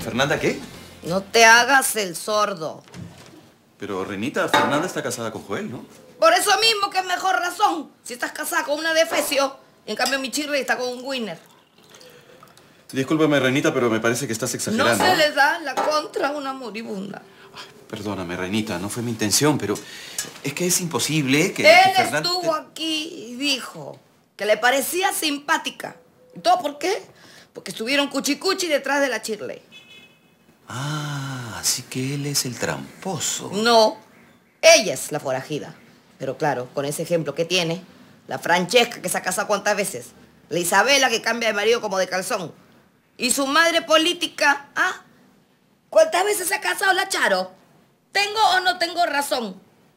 ¿Fernanda qué? No te hagas el sordo. Pero, Reinita, Fernanda está casada con Joel, ¿no? Por eso mismo que es mejor razón. Si estás casada con una defecio, en cambio mi Shirley está con un winner. Discúlpame, Reinita, pero me parece que estás exagerando. No se le da la contra a una moribunda. Ay, perdóname, Reinita, no fue mi intención, pero es que es imposible que Él estuvo aquí y dijo que le parecía simpática. ¿Y todo por qué? Porque estuvieron cuchicuchi detrás de la Shirley. Ah, así que él es el tramposo. No, ella es la forajida. Pero claro, con ese ejemplo que tiene, la Francesca que se ha casado cuántas veces, la Isabela que cambia de marido como de calzón, y su madre política, ¿ah? ¿Cuántas veces se ha casado la Charo? ¿Tengo o no tengo razón?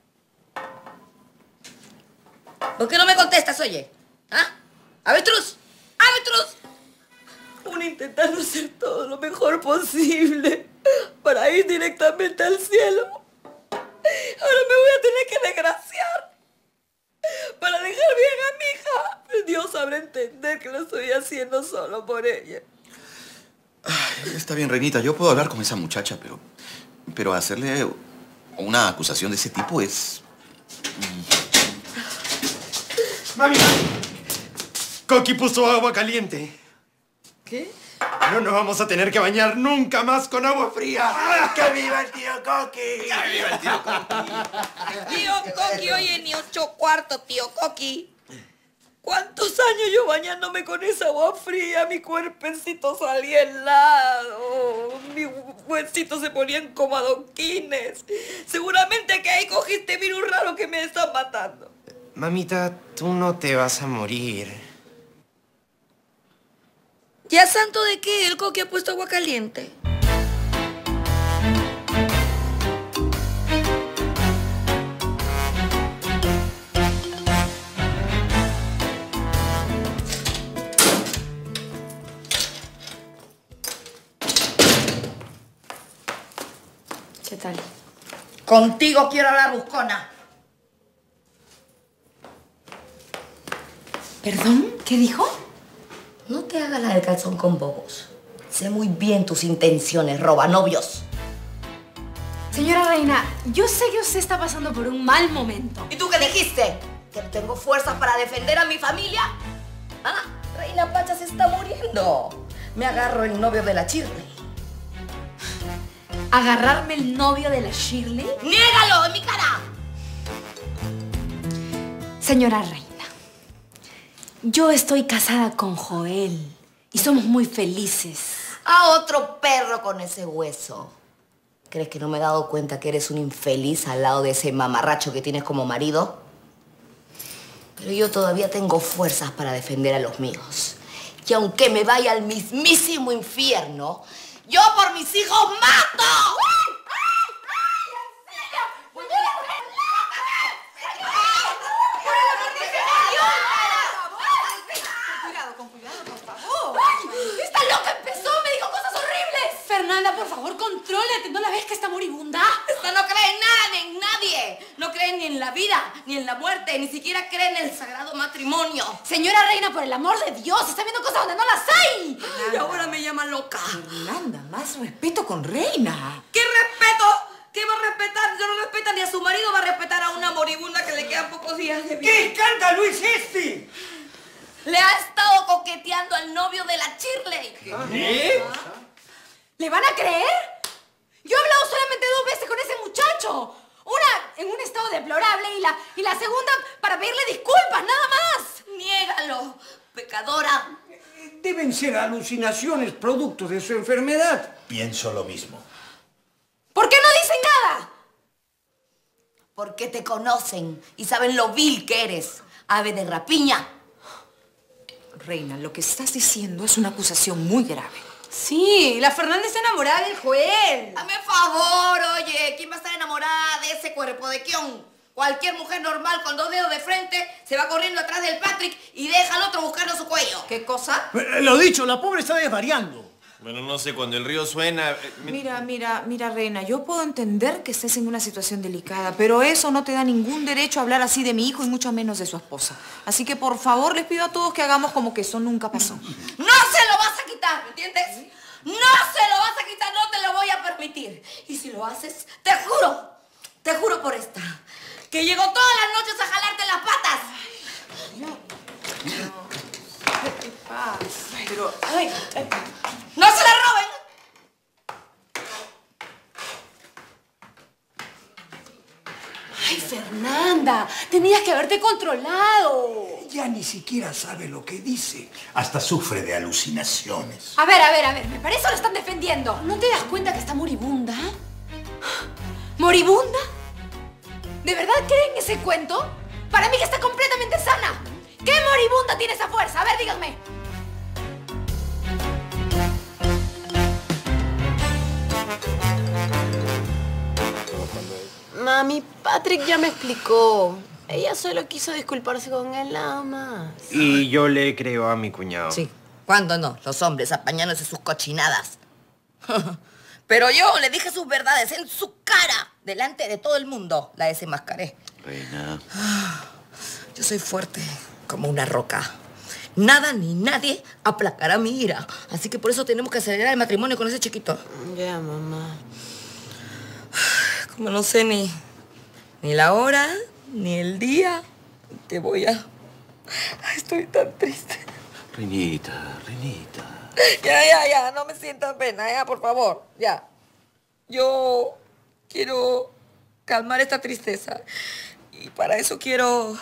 ¿Por qué no me contestas, oye? ¿Ah? ¡Avestruz! ¡Avestruz! Uno intentando hacer todo lo mejor posible para ir directamente al cielo. Ahora me voy a tener que desgraciar para dejar bien a mi hija. Pero Dios sabrá entender que lo estoy haciendo solo por ella. Ay, está bien, Reinita, yo puedo hablar con esa muchacha, pero hacerle una acusación de ese tipo es... Mami, Coqui puso agua caliente. ¿Qué? No nos vamos a tener que bañar nunca más con agua fría. ¡Que viva el tío Coqui! ¡Que viva el tío Coqui! Tío Coqui, oye, ni 8/4, tío Coqui. ¿Cuántos años yo bañándome con esa agua fría? Mi cuerpecito salía helado. Mis huesitos se ponían como adoquines. Seguramente que ahí cogiste virus raro que me está matando. Mamita, tú no te vas a morir. ¿Ya santo de qué el Coqui ha puesto agua caliente? ¿Qué tal? Contigo quiero hablar, buscona. ¿Perdón? ¿Qué dijo? No te hagas la del calzón con bobos. Sé muy bien tus intenciones, roba novios. Señora Reina, yo sé que usted está pasando por un mal momento. ¿Y tú qué dijiste? ¿Que no tengo fuerzas para defender a mi familia? Ah, Reina Pacha se está muriendo. Me agarro el novio de la Shirley. ¿Agarrarme el novio de la Shirley? ¡Niégalo en mi cara! Señora Reina, yo estoy casada con Joel y somos muy felices. A otro perro con ese hueso. ¿Crees que no me he dado cuenta que eres un infeliz al lado de ese mamarracho que tienes como marido? Pero yo todavía tengo fuerzas para defender a los míos. Y aunque me vaya al mismísimo infierno, yo por mis hijos mato. ¡Esta loca empezó! ¡Me dijo cosas horribles! Fernanda, por favor, contrólate. ¿No la ves que está moribunda? Esta no cree en nada ni en nadie. No cree ni en la vida, ni en la muerte, ni siquiera cree en el sagrado matrimonio. Señora Reina, por el amor de Dios, está viendo cosas donde no las hay. Y ahora me llama loca. Fernanda, más respeto con Reina. ¿Qué respeto? ¿Qué va a respetar? Yo no respeto ni a su marido, va a respetar a una moribunda que le quedan pocos días de vida. ¿Qué escándalo es este? Le ha estado coqueteando al novio de la Shirley. ¿Qué? ¿Le van a creer? Yo he hablado solamente 2 veces con ese muchacho. Una en un estado deplorable y la segunda para pedirle disculpas, nada más. Niégalo, pecadora. Deben ser alucinaciones producto de su enfermedad. Pienso lo mismo. ¿Por qué no dicen nada? Porque te conocen y saben lo vil que eres, ave de rapiña. Reina, lo que estás diciendo es una acusación muy grave. Sí, la Fernanda está enamorada del Joel. Dame favor, oye, ¿quién va a estar enamorada de ese cuerpo de Kion? Cualquier mujer normal con 2 dedos de frente se va corriendo atrás del Patrick y deja al otro buscando su cuello. ¿Qué cosa? Lo dicho, la pobre está desvariando. Bueno, no sé, cuando el río suena... Mira, Reina, yo puedo entender que estés en una situación delicada, pero eso no te da ningún derecho a hablar así de mi hijo y mucho menos de su esposa. Así que, por favor, les pido a todos que hagamos como que eso nunca pasó. ¡No se lo vas a quitar! ¿Me entiendes? ¡No se lo vas a quitar! ¡No lo haces, te juro por esta, que llego todas las noches a jalarte las patas. ¿Qué te pasa? Pero, ¡No se la roben! Ay, Fernanda, tenías que haberte controlado. Ya ni siquiera sabe lo que dice. Hasta sufre de alucinaciones. A ver, me parece que lo están defendiendo. ¿No te das cuenta que está moribunda? ¿Moribunda? ¿De verdad creen ese cuento? Para mí que está completamente sana. ¿Qué moribunda tiene esa fuerza? A ver, díganme. Mami, Patrick ya me explicó. Ella solo quiso disculparse con él nada más. Y yo le creo a mi cuñado. Sí, ¿cuándo no? Los hombres apañándose sus cochinadas. Pero yo le dije sus verdades en su cara, delante de todo el mundo. La desenmascaré. Reina. Yo soy fuerte como una roca. Nada ni nadie aplacará mi ira. Así que por eso tenemos que acelerar el matrimonio con ese chiquito. Ya, mamá. Como no sé ni la hora, ni el día, te voy a... Ay, estoy tan triste. Reinita. Ya, no me sientas pena, ya, por favor, ya. Yo quiero calmar esta tristeza. Y para eso quiero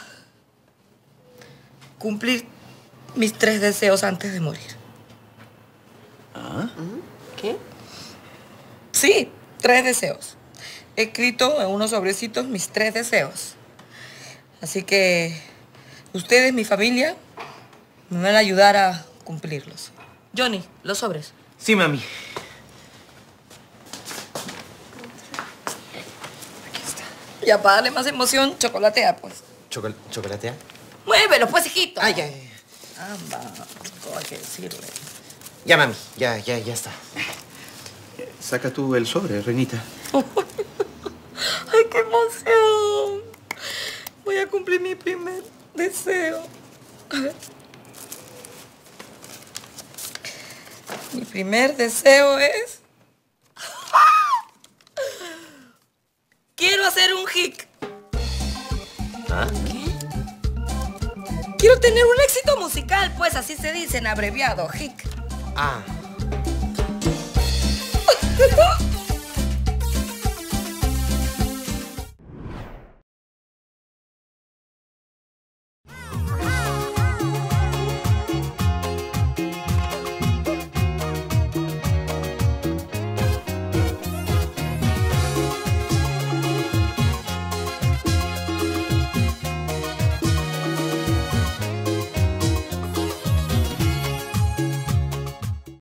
cumplir mis 3 deseos antes de morir. ¿Ah? ¿Qué? Sí, 3 deseos. He escrito en unos sobrecitos mis 3 deseos. Así que ustedes, mi familia, me van a ayudar a cumplirlos. Johnny, los sobres. Sí, mami. Ya, para darle más emoción, chocolatea, pues. ¿Chocolatea? Muévelo, pues, hijito. Ay, ya. Amba, todo hay que decirle. Ya, mami. Ya está. Saca tú el sobre, Reinita. ¡Ay, qué emoción! Voy a cumplir mi primer deseo. A ver. Mi primer deseo es... Quiero hacer un hic. ¿Ah? Quiero tener un éxito musical, pues así se dice en abreviado, hic. Ah.